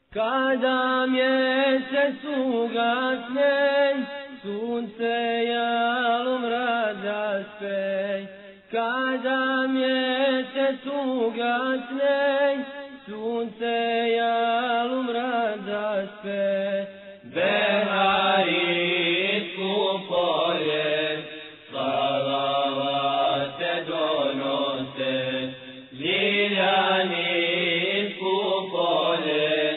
Kada mjesec ugasne, sunce jalom radaspe. Kada mjesec ugasne, sunce jalom radaspe. Beharijsku polje, salavate donose, Ljiljaninsku polje,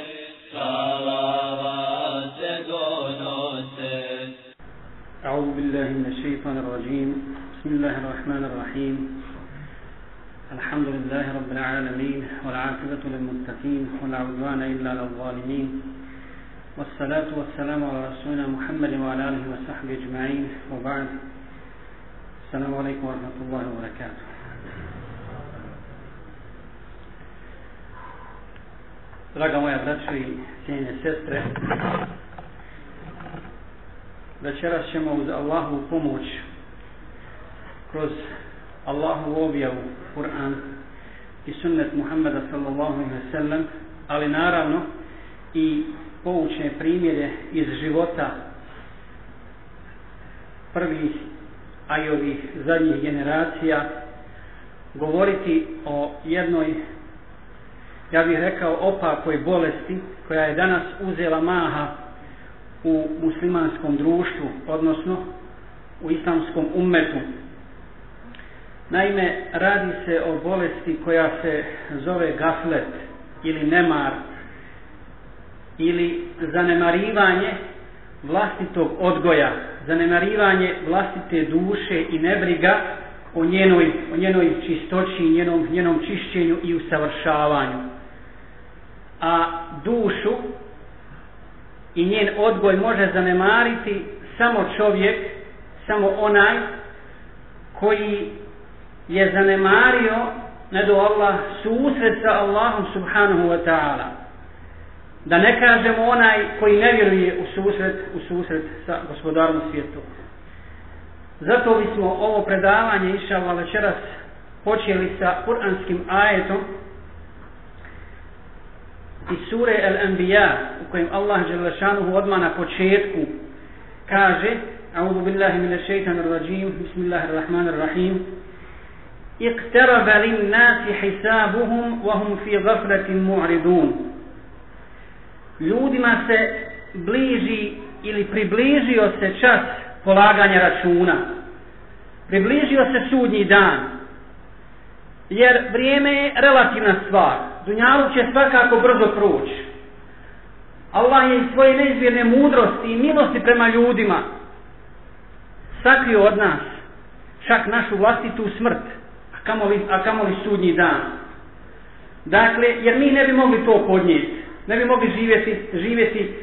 salavate donose. أعوذ بالله من الشيطان الرجيم. بسم الله الرحمن الرحيم. الحمد لله رب العالمين والعاقبة للمتقين ولا عدوان إلا على الظالمين والصلاة والسلام على رسولنا محمد وعلى آله وصحبه أجمعين وبعد. السلام عليكم ورحمة الله وبركاته. Draga moja braćo i cijenjene sestre, večeras ćemo uz Allahovu pomoć kroz Allahovu objavu Kur'an i sunnet Muhammeda sallallahu alejhi ve sellem, ali naravno i poučne primjere iz života prvih, a i ovih zadnjih generacija, govoriti o jednoj, ja bih rekao, opakoj bolesti koja je danas uzela maha u muslimanskom društvu, odnosno u islamskom ummetu. Naime, radi se o bolesti koja se zove gaflet ili nemar ili zanemarivanje vlastitog odgoja, zanemarivanje vlastite duše i nebriga o njenoj čistoći, njenom čišćenju i usavršavanju. A dušu i njen odgoj može zanemariti samo čovjek, samo onaj koji je zanemario, ne do Allah, susret sa Allahom subhanahu wa ta'ala. Da ne kažemo onaj koji ne vjeruje u susret sa gospodarom svijetu. Zato bismo ovo predavanje inšallah večeras počeli sa kuranskim ajetom iz sure Al-Anbiya, u kojem Allah dželle šanuhu odmah na početku kaže: A'udhu billahi minash shaitanir rajim, bismillahir rahim. Iqtaraba lin-nasi hisabuhum wa hum fi ghaflatin mu'ridun. Ljudima se bliži ili približio se čas polaganja računa. Približio se sudnji dan. Jer vrijeme je relativna stvar. Dunjaluk će svakako brzo proći. Allah je iz svoje neizmjerne mudrosti i milosti prema ljudima sakrio od nas čak našu vlastitu smrt, a kamoli sudnji dan. Dakle, jer mi ne bi mogli to podnijeti, ne bi mogli živjeti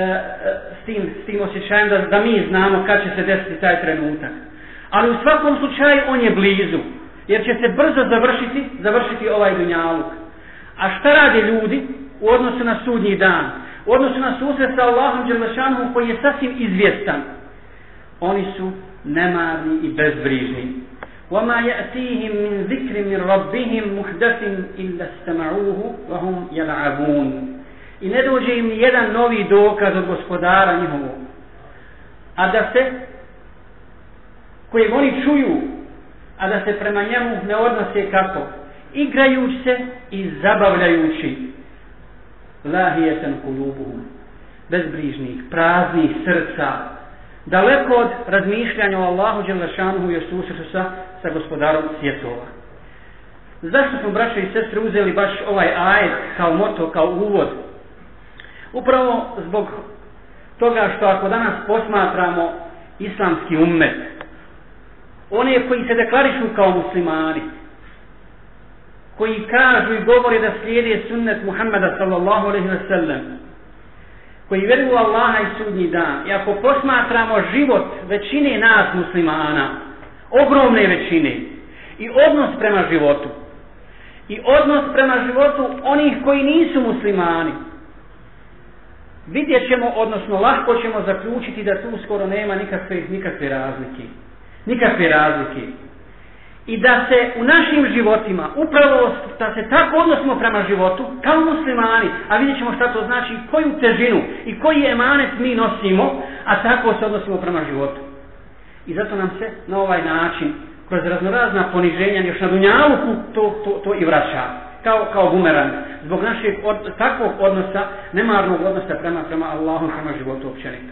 s tim osjećajem da mi znamo kad će se desiti taj trenutak. Ali u svakom slučaju on je blizu, jer će se brzo završiti ovaj dunjaluk. A šta rade ljudi u odnosu na sudnji dan, u odnosu na susret sa Allahom dželle šanuhu koji je sasvim izvjestan? Oni su nemarni i bezbrižni. وَمَا يَأْتِيهِمْ مِنْ ذِكْرٍ مِنْ رَبِّهِمْ مُحْدَثٍ إِلَّا اسْتَمَعُوهُ وَهُمْ يَلْعَبُونَ. I ne dođe im jedan novi dokaz od gospodara njihovog, a da se, kojeg oni čuju, a da se prema njemu ne odnose kako? Igrajući se i zabavljajući. Lahijeten kulubuhum, bezbrižnih, praznih srca, daleko od razmišljanja o Allahu dželle šanuhu i o susretu sa gospodarom svjetova. Zašto smo, braćo i sestre, uzeli baš ovaj ajet kao moto, kao uvod? Upravo zbog toga što ako danas posmatramo islamski ummet, one koji se deklarišu kao muslimani, koji kažu i govore da slijede sunnet Muhammeda sallallahu alejhi ve sellem, koji vjeruju u Allaha i sudnji dan, i ako posmatramo život većine nas muslimana, ogromne većine, i odnos prema životu, i odnos prema životu onih koji nisu muslimani, vidjet ćemo, odnosno lahko ćemo zaključiti da tu skoro nema nikakve razlike. i da se u našim životima upravo da se tako odnosimo prema životu kao muslimani, a vidjet ćemo šta to znači, koju težinu i koji emanet mi nosimo, a tako se odnosimo prema životu. I zato nam se na ovaj način kroz raznorazna poniženja još na dunjaluku to i vraća kao bumerang zbog našeg takvog odnosa, nemarnog odnosa prema Allahu, prema životu općenito.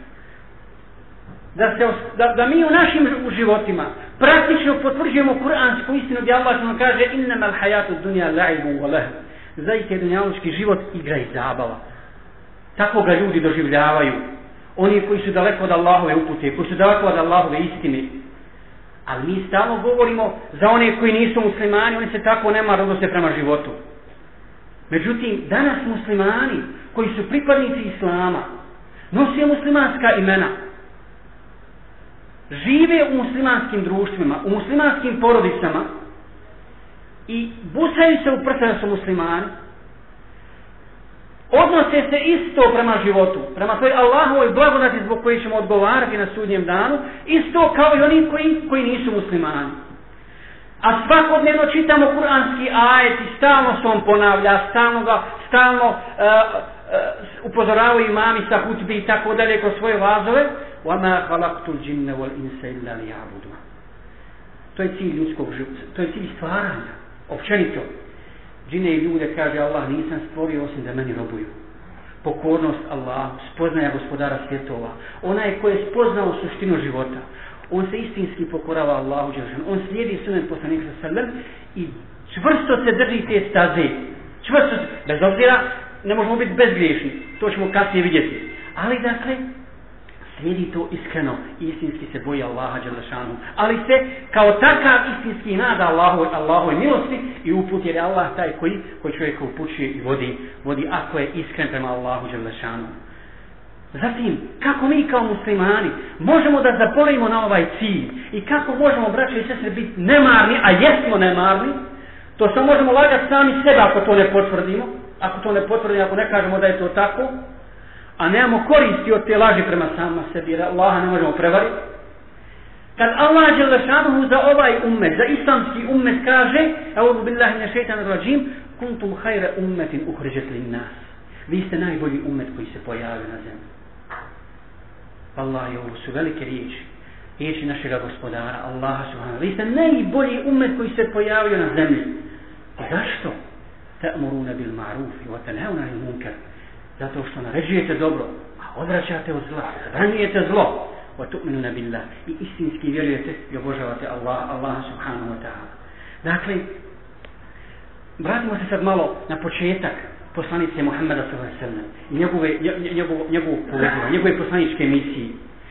Da mi u našim životima praktično potvrđujemo kuransku istinu gdje Allah nam kaže innamal hayatu dunya la'ibun wa lahu. Zaista je dunjalučki život igra i zabava. Tako ga ljudi doživljavaju. Oni koji su daleko od Allahove upute, koji su daleko od Allahove istine. Ali mi stalno govorimo za one koji nisu muslimani, oni se tako nemarno odnose prema životu. Međutim, danas muslimani koji su pripadnici islama, nose muslimanska imena, žive u muslimanskim društvima, u muslimanskim porodicama i busaju se u prsa da su muslimani, odnose se isto prema životu, prema toj Allahovoj blagodati zbog koje ćemo odgovarati na sudnjem danu, isto kao i oni koji nisu muslimani. A svakodnevno čitamo kuranski ajet i stalno se on ponavlja, stalno upozoravaju imami sa hutbi i tako dalje kroz svoje vazove. وَمَا خَلَقْتُ الْجِنَّ وَالْإِنسَ إِلَّا لِيَعْبُدُونِ. To je cilj ljudskog života, to je cilj stvaranja, općenito. Džine i ljude, kaže Allah, nisam stvorio osim da meni robuju. Pokornost Allahu, spoznaja gospodara svjetova. Onaj koji je spoznao suštinu života, on se istinski pokorava Allahu dželešanu. On slijedi sunet poslanika sallallahu alejhi ve sellem i čvrsto se drži te staze. Čvrsto, bez obzira, ne možemo biti bezgriješni, to ćemo kasnije vidjeti. Ali dakle, slijedi to iskreno i istinski se boji Allaha dželešanu. Ali se kao takav istinski nada Allahovoj milosti i uput, jer je Allah taj koji čovjeka upućuje i vodi ako je iskren prema Allahu dželešanu. Zatim, kako mi kao muslimani možemo da zaboravimo na ovaj cilj i kako možemo, braće i sestre, biti nemarni, a jesmo nemarni, to samo možemo lagati sami sebe ako to ne potvrdimo, ako ne kažemo da je to tako, a nemamo koristi od te laži prema sama sebi, jer Allaha ne možemo prevariti. Kad Allah dželešanu za ovaj ummet, za islamski ummet kaže, a'udhu billahi minash shaitanir rajim, kuntum khayra ummatin ukhrijat lin-nas. Vi ste najbolji ummet koji se pojavio na zemlji. Wallahi, ovo su velike riječi našega gospodara, Allaha subhanahu. Vi ste najbolji ummet koji se pojavio na zemlji. Zašto? Ta'muruna bil ma'ruf wa tanhauna 'anil munkar. Zato što naređujete dobro, a odvraćate od zla, zabranjujete zlo. Wa tu'minuna billah. I istinski vjerujete i obožavate Allaha subhanahu wa ta'ala. Dakle, vratimo se sad malo na početak poslanice Muhammeda sallallahu alejhi ve sellem, njegovog poziva, njegove poslaničke misije.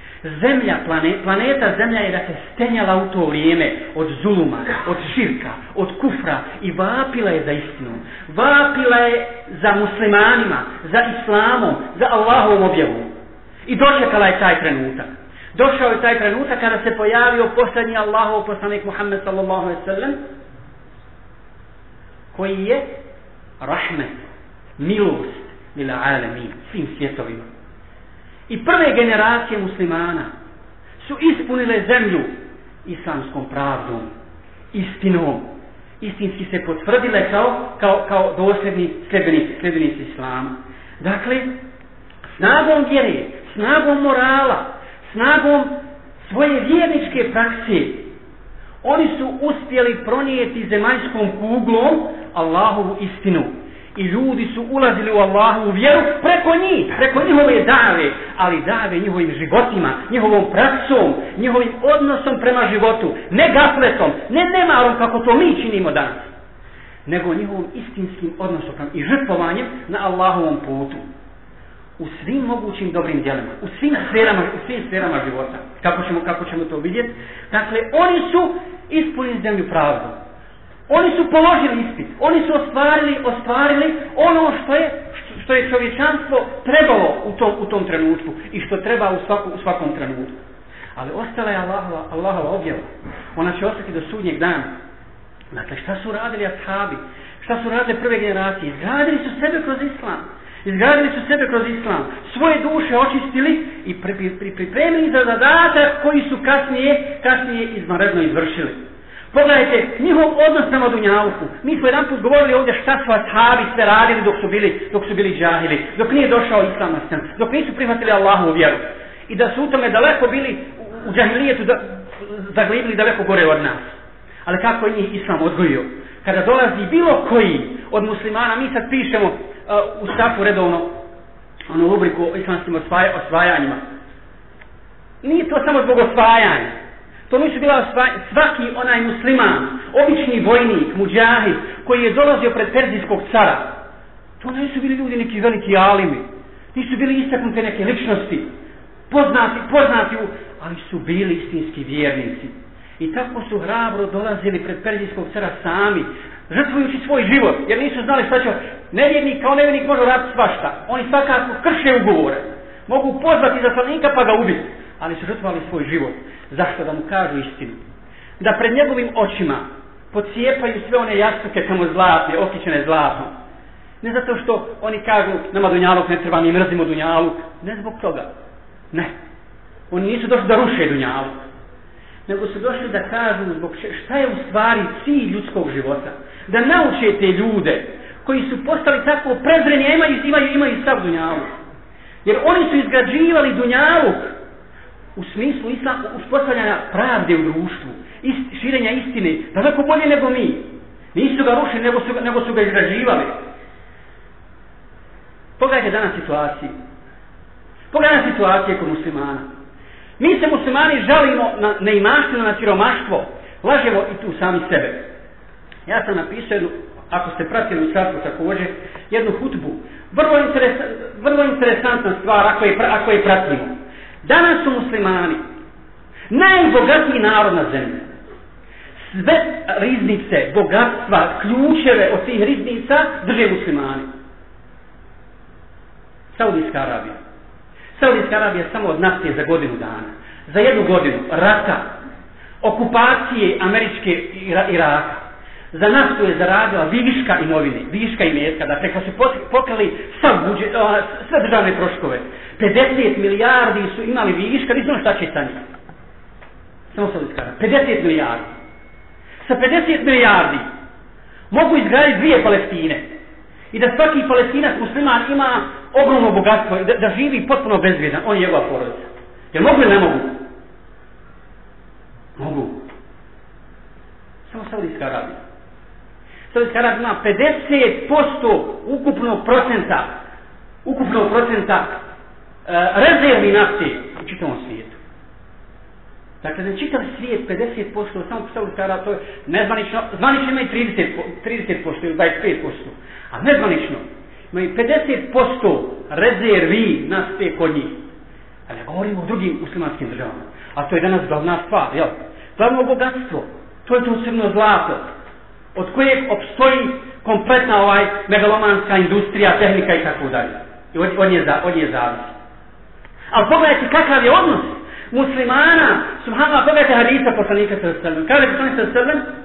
Planeta Zemlja je dakle stenjala u to vrijeme od zuluma, od širka, od kufra i vapila je za istinom. Vapila je za muslimanima, za islamom, za Allahovom objavom. I dočekala je taj trenutak. Došao je taj trenutak kada se pojavio posljednji Allahov poslanik Muhammed sallallahu alejhi ve sellem, koji je rahmet, milost lil alamin, svim svjetovima. I prve generacije muslimana su ispunile zemlju islamskom pravdom, istinom. Istinski se potvrdile kao dosljedni sljedbenici islama. Dakle, snagom vjere, snagom morala, snagom svoje vjerničke prakse, oni su uspjeli pronijeti zemaljskom kuglom Allahovu istinu. I ljudi su ulazili u Allahovu vjeru preko njihove dave, ali dave njihovim životima, njihovom praksom, njihovim odnosom prema životu, ne gafletom, ne nemarom kako to mi činimo danas, nego njihovom istinskim odnosom i žrtvovanjem na Allahovom putu. U svim mogućim dobrim djelima, u svim sferama života, kako ćemo to vidjeti. Dakle, oni su ispunili zemlju pravdom. Oni su položili ispit, oni su ostvarili ono što je čovječanstvo trebalo u tom trenutku i što treba u svakom trenutku. Ali ostala je Allahova objava. Ona će ostati do sudnjeg dana. Dakle, šta su radili ashabi? Šta su radili prve generacije? Izgradili su sebe kroz islam. Svoje duše očistili i pripremili za zadatak koji su kasnije izvanredno izvršili. Pogledajte, njihov odnos prema dunjaluku. Mi smo jedan put govorili ovdje šta su ashabi sve radili dok su bili džahili, dok nije došao islam na scenu, dok nisu prihvatili Allahovu vjeru. I da su u tome daleko bili u džahilijetu zaglibili daleko gore od nas. Ali kako je njih islam odgojio? Kada dolazi bilo koji od muslimana, mi sad pišemo u Safu redovno onu rubriku o islamskim osvajanjima. Nije to samo zbog osvajanja. To nisu bila svaki onaj musliman, obični vojnik, muđahid, koji je dolazio pred perzijskog cara. To nisu bili ljudi neki veliki alimi. Nisu bili istaknute neke ličnosti. Poznati, ali su bili istinski vjernici. I tako su hrabro dolazili pred perzijskog cara sami, žrtvujući svoj život, jer nisu znali šta će. Nevjernik kao nevjernik može raditi svašta. Oni svakako krše ugovore. Mogu pozvati izaslanika pa ga ubiti. Ali su žrtvovali svoj život. Zašto? Da mu kažu istinu. Da pred njegovim očima pocijepaju sve one jastuke tamo zlatne, okićene zlatom. Ne zato što oni kažu nama dunjaluk ne treba, mi mrzimo dunjaluk. Ne zbog toga. Ne. Oni nisu došli da ruše dunjaluk. Nego su došli da kažu zbog šta je u stvari cilj ljudskog života. Da nauče te ljude koji su postali tako prezreni, a imaju sav dunjaluk. Jer oni su izgrađivali dunjaluk u smislu uspostavljanja pravde u društvu, širenja istine, daleko bolje nego mi. Nisu ga rušili, nego su ga izgrađivali. Pogledajte danas situaciju. Pogledajte situacije kod muslimana. Mi se muslimani žalimo na neimaštinu, na siromaštvo, lažemo i tu sami sebe. Ja sam napisao jednu, ako ste pratili u Safu također, jednu hutbu. Vrlo interesantna stvar ako je pratimo. Danas su muslimani najbogatiji narod na zemlji. Sve riznice, bogatstva, ključeve od tih riznica drže muslimani. Saudijska Arabija. Saudijska Arabija samo od nafte za godinu dana. Za jednu godinu rata, okupacije američke Iraka. Za naftu je zaradila viška imovine, viška imetka. Dakle, kad su pokrali sve državne troškove. 50 milijardi su imali viška, nisu šta će sa njih. Samo Saudijska Arabija. 50 milijardi. Sa 50 milijardi mogu izgraditi 2 Palestine. I da svaki Palestinac musliman ima ogromno bogatstvo, da živi potpuno bezbjedan, on je njegova porodica. Jer mogu ili ne mogu? Mogu. Samo Saudijska Arabija. Saudijska Arabija ima 50% ukupnog procenta rezervi nafte u čitavom svijetu. Dakle, za čitav svijet 50%, samo Saudijska Arabija, to je nezvanično, zvanično ima i 30% ili 25%, a nezvanično imaju 50% rezervi nafte kod njih. A ne govorimo o drugim muslimanskim državama. A to je danas glavna stvar, jel? Glavno bogatstvo, to je to crno zlato, od kojeg opstoji kompletna megalomanska industrija, tehnika i tako dalje. I od nje zavisi. Ali pogledajte kakav je odnos muslimana, subhanallah, pogledajte hadisa poslanika sallallahu alejhi ve sellem. Kaže poslanik sallallahu alejhi ve sellem,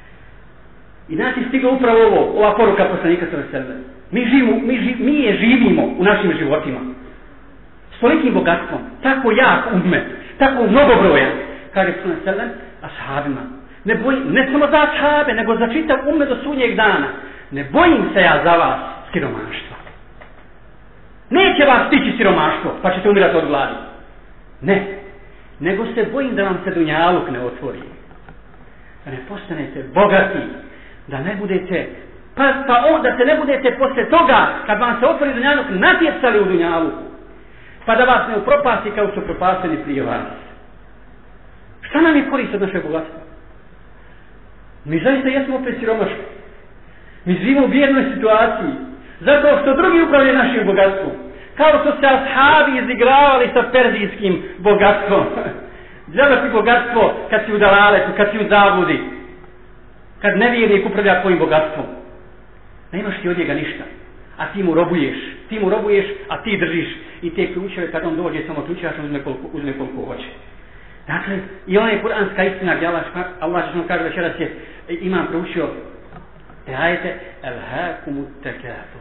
i nas je stigla upravo ova poruka poslanika sallallahu alejhi ve sellem. Mi je živimo u našim životima. S tolikim bogatstvom, tako jak ummet, tako mnogobrojan, kaže poslanik sallallahu alejhi ve sellem, ashabima. Ne samo za ashabe, nego za čitav ummet do sudnjeg dana. Ne bojim se ja za vas siromaštva. Neće vas stići siromaštvo, pa ćete umirati od gladi. Ne. Nego se bojim da vam se dunjaluk ne otvori. Da ne postanete bogati. Da ne budete, da se ne budete posle toga, kad vam se otvori dunjaluk, natjecali u dunjaluku. Pa da vas ne upropasti kao su propastili prije vas. Šta nam je korist od našeg bogatstva? Mi zaista jesmo opet siromašni. Mi živimo u bijednoj situaciji. Zato što drugi upravljaju našim bogatstvom. Kao što se ashabi izigravali sa perzijskim bogatstvom. Džaba ti bogatstvo kad si u dalaletu, kad si u zabudi. Kad nevjernik upravlja tvojim bogatstvom. Nemaš ti od njega ništa. A ti mu robuješ, a ti držiš. I te ključeve kad on dođe samo ključaš, uzme koliko hoće. Dakle, i ona je kuranska istina gdje Allah što kaže večeras je imam proučio te ajete elhakumut takathur.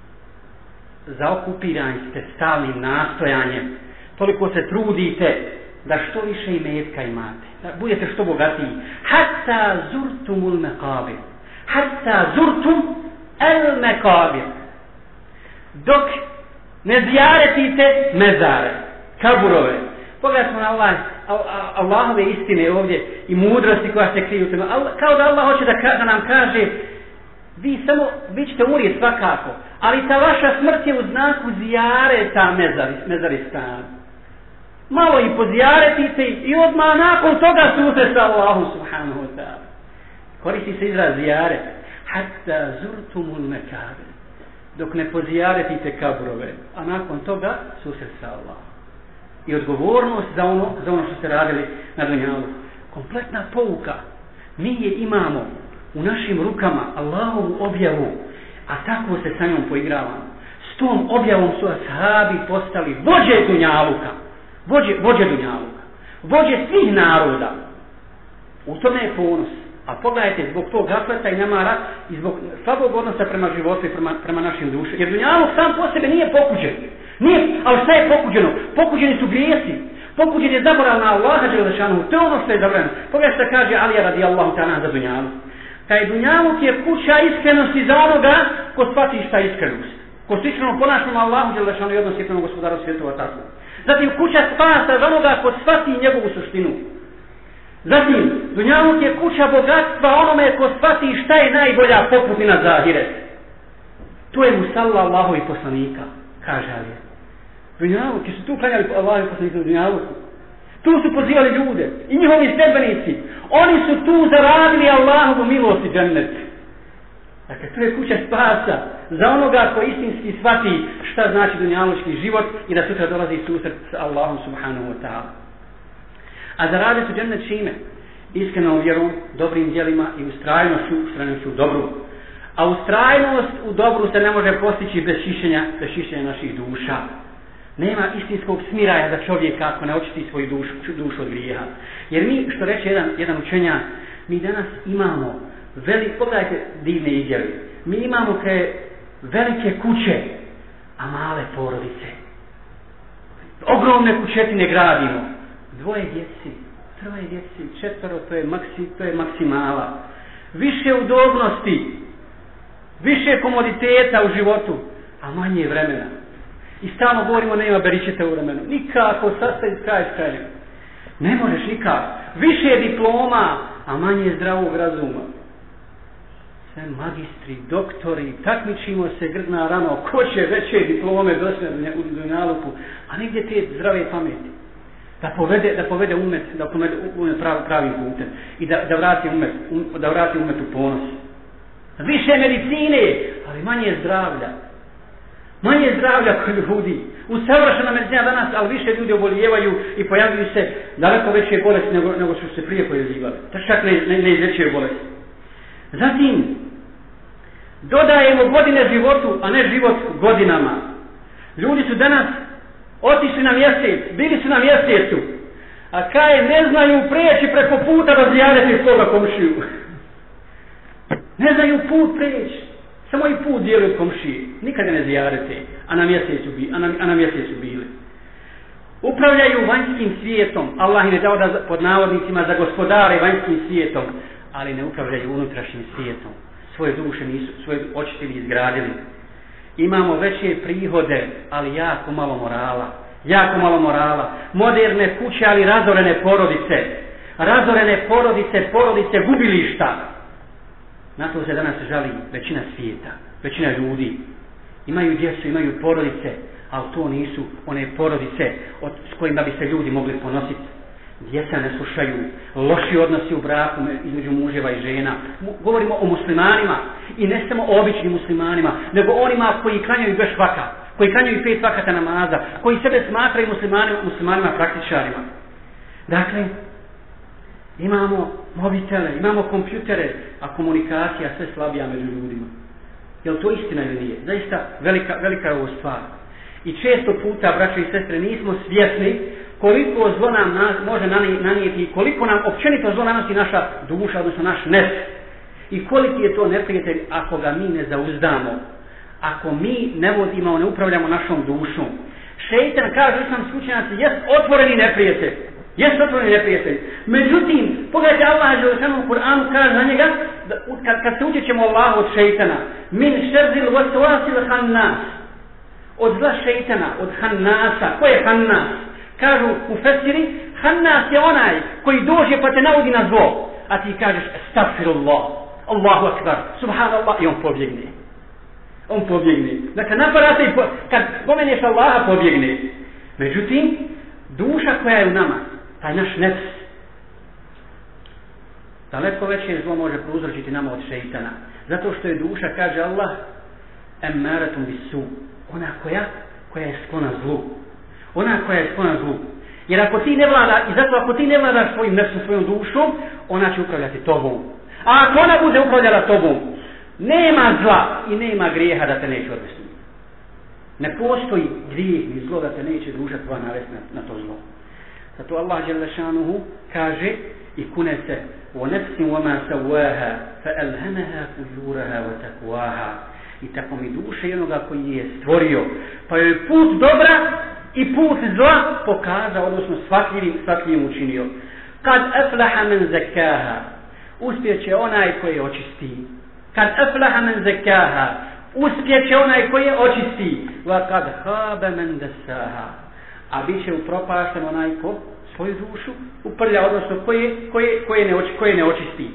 Zaokupirani ste stalnim nastojanjem. Toliko se trudite da što više imetka imate, da budete što bogatiji. Hatta zurtumul mekabir. Hatta zurtum el mekabir. Dok ne zijaretite mezare, kaburove. Pogledajmo na Allahove istine ovdje i mudrosti koja se kriju u tome. Kao da Allah hoće da nam kaže, vi ćete umrijeti svakako, ali ta vaša smrt je u znaku zijareta mezaristana. Malo i pozijaretite i odmah nakon toga susret sa Allahom subhanahu wa ta'ala. Koristi se izraz zijaret. Hatta zurtumul mekabir. Dok ne pozijaretite kaburove, a nakon toga susret sa Allahom. I odgovornost za ono što ste radili na dunjalu. Kompletna pouka. Mi je imamo u našim rukama Allahovu objavu, a tako se sa njom poigravamo. S tom objavom su ashabi postali vođe dunjaluka. Vođe dunjaluka. Vođe svih naroda. U tome je ponos. A pogledajte, zbog tog gafleta i namara i zbog slabog odnosa prema životu i prema našim dušama. Jer dunjaluk sam po sebe nije pokuđen. Ali šta je pokuđeno? Pokuđeni su grijesi. Pokuđen je zaborav na Allaha dželešanu. To je ono što je zabranjeno. Pogledajte šta kaže Alija radijallahu ta'ala za dunjaluk. Taj dunjaluk je kuća iskrenosti za onoga ko shvati šta je iskrenost. Ko se iskreno ponaša na Allahu dželešanu i odnosi prema gospodaru svjetova tako. Zatim kuća spasa za onoga ko shvati njegovu suštinu. Zatim, dunjaluk je kuća bogatstva onome ko shvati šta je najbolja poputina za ahiret. To je musalla Allahovi poslanika, kaže Alija. Dunjaluk, su tu klanjali Allahovi poslanika u dunjaluku. Tu su pozivali ljude i njihovi sledbenici. Oni su tu zaradili Allahovu milost i džennet. Dakle, to je kuća spasa za onoga ko istinski shvati šta znači dunjalučki život i da sutra dolazi susret s Allahom subhanahu wa ta'ala. A zaradili su džennet čime? Iskrenom vjerom, dobrim djelima i ustrajnošću u dobru. A ustrajnost u dobru se ne može postići bez čišćenja naših duša. Nema istinskog smiraja za čovjeka ako ne očisti svoju dušu od grijeha. Jer mi, što reče jedan učenjak, mi danas imamo pogledajte divne izjave. Mi imamo velike kuće, a male porodice. Ogromne kućetine gradimo. 2 djeci, 3 djeci, 4, to je maksimala. Više udobnosti, više komoditeta u životu, a manje vremena. I stalno govorimo nema beričeta u vremenu. Nikako sastaviti kraj s krajem. Ne možeš nikako. Više diploma, a manje zdravog razuma. Sve magistri, doktori, takmičimo se grdna rano, ko će veće diplome dosne u dunjaluku, a nigdje te zdrave pameti. Da povede umet, pravim putem i da vrati umet u ponos. Više medicine, ali manje zdravlja. Manje zdravlja kod ljudi. Usavršena medicina danas, ali više ljudi obolijevaju i pojavljuju se daleko veće bolesti nego što se prije pojavljivali. Čak ne izlečuju bolesti. Zatim, dodajemo godine životu, a ne život godinama. Ljudi su danas otišli na mjesec, bili su na mjesecu, a ne znaju prijeći preko puta da zijarete svoga komšiju. Ne znaju put prijeći, samo i put dijeli od komšije, nikada ne zijarete, a na mjesecu bili. Upravljaju vanjskim svijetom, Allah im je dao da pod navodnicima za gospodare vanjskim svijetom, ali ne upravljaju unutrašnjim svijetom. Svoje duše nisu, svoje očistili i izgradili. Imamo veće prihode, ali jako malo morala. Moderne kuće, ali razorene porodice gubilišta. Na to se danas žali većina svijeta, većina ljudi. Imaju djecu, imaju porodice, ali to nisu one porodice s kojima bi se ljudi mogli ponositi. Djeca ne slušaju, loši odnosi u braku između muževa i žena. Govorimo o muslimanima i ne samo o običnim muslimanima, nego onima koji klanjaju bez vaka, koji klanjaju 5 vakata namaza, koji sebe smatraju muslimanima praktičarima. Dakle, imamo mobitele, imamo kompjutere, a komunikacija sve slabija među ljudima. Je li to istina ili nije? Zaista velika je ovo stvar. I često puta, braćo i sestre, nismo svjesni koliko zlo nam može nanijeti i koliko nam općenito zlo nanosi naša duša, odnosno naš nefs. I koliki je to neprijatelj ako ga mi ne zauzdamo, ako mi ne upravljamo našom dušom. Šeitan, kažu islamski učenjaci, jest otvoreni neprijatelj. Jesu otvoreni neprijatelji. Međutim, pogledajte Allah u Kur'anu kaže za njega, kad se utječemo Allahu od šeitana, min šerzil vasvasil hannas, od zla šeitana, od hannasa. Ko je hannas? Kažu u Fesiri, hannas je onaj koji dođe pa te navodi na zlo, a ti kažeš astagfirullah, Allahu akbar, subhanallah, i on pobjegne. On pobjegne. Dakle, naparate i kad spomeneš Allaha pobjegne. Međutim, duša koja je u nama, taj naš nefs, daleko veće zlo može prouzročiti nama od šeitana. Zato što je duša, kaže Allah, emmaratum bisu, ona koja je sklona zlu. Ona koja je sklona zlu. Jer ako ti ne vlada, i zato ako ti ne vladaš svojim nefsom, svojom dušom, ona će upravljati tobom. A ako ona bude upravljala tobom, nema zla i nema grijeha da te neće odvesti. Ne postoji grijeh ni zlo da te neće duša tvoja navesti na to zlo. Zato Allah dželle šanuhu kaže i kune se وَنَفْسٍ وَمَا سَوَّاهَا فَأَلْهَمَهَا فُجُورَهَا وَتَقْوَاهَا. I tako mi duše i onoga koji je stvorio, pa joj put dobra i put zla pokazao, odnosno shvatljivim učinio. Kad aflaha men zakaha, uspjeće onaj koji je očisti. Kad aflaha men zakaha, uspjeće onaj koji je očisti. Wa kad khaba men dasaha, a bit će upropašten onaj ko svoju dušu uprlja, odnosno koje ne očisti.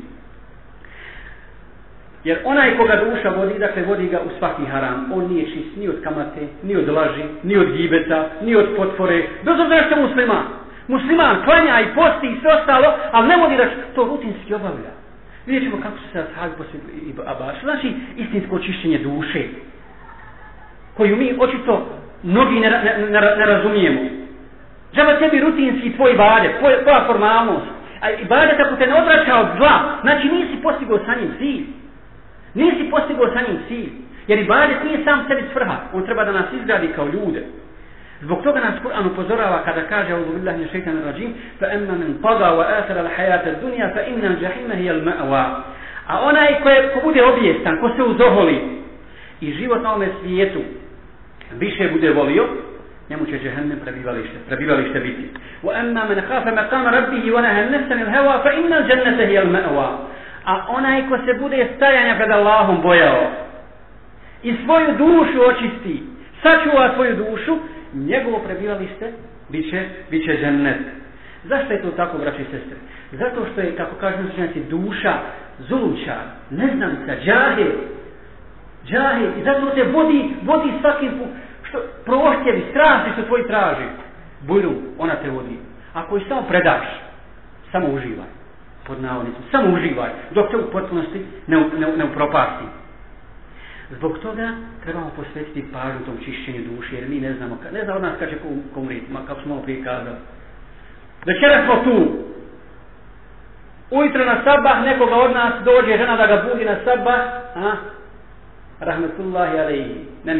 Jer onaj koga duša vodi, dakle vodi ga u svaki haram. On nije čist ni od kamate, ni od laži, ni od gibeta, ni od potvore. Bez obzira što je musliman. Musliman klanja i posti i sve ostalo, ali ne vodi da to rutinski obavlja. Vidjet ćemo kako su se ashabi posvetili Abaš. Znači istinsko očišćenje duše, koju mi očito mnogi ne razumijemo. Žaba tebi rutinski tvoj ibadet, tvoja formalnost. A ibadet ako te ne odvraća od zla, znači nisi postigao sa njim cilj. Nisi postigao sa njim cilj. Jer ibadet nije sam sebi svrha. On treba da nas izgradi kao ljude. Zbog toga nas Kur'an upozorava kada kaže A'udhu billahi minash shaitanir rajim fa amma man taga wa athara al-hayata ad-dunya fa inna al-jahima hiya al-ma'wa. A onaj ko bude obijestan, ko se uzoholi i život na ovome svijetu više bude volio, njemu će džehennem prebivalište biti. Wa amma man khafa maqama rabbih wa naha an-nafsa anil hawa fa inna al-jannata hiya al-ma'wa. A onaj ko se bude stajanja pred Allahom bojao i svoju dušu očisti, sačuva svoju dušu, njegovo prebivalište bit će džennet. Zašto je to tako, braći i sestre? Zato što je, kako kažu učenjaci, duša zulumčar, neznalica, džahil, i zato te vodi svakim što prohtjevi, strasti što tvoji traži. Bujru, ona te vodi. Ako je samo predaš, samo uživaj. Pod navodnicom, samo uživaj, dok te u potpunosti ne upropasti. Zbog toga trebamo posvetiti pažnju tom čišćenju duše, jer mi ne znamo od nas kad će ko umriti, kako smo malo prije kazali. Večera smo tu. Ujutro na sabah nekoga od nas dođe žena da ga budi na sabah, rahmetullahi alejhi,